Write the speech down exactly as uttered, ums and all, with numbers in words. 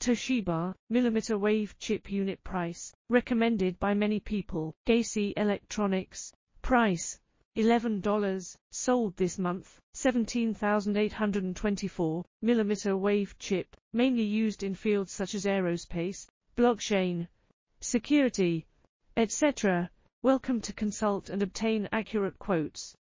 Toshiba, millimeter wave chip unit price, recommended by many people. Gaisi Electronics, price, eleven dollars, sold this month, seventeen thousand eight hundred twenty-four, millimeter wave chip, mainly used in fields such as aerospace, blockchain, security, et cetera. Welcome to consult and obtain accurate quotes.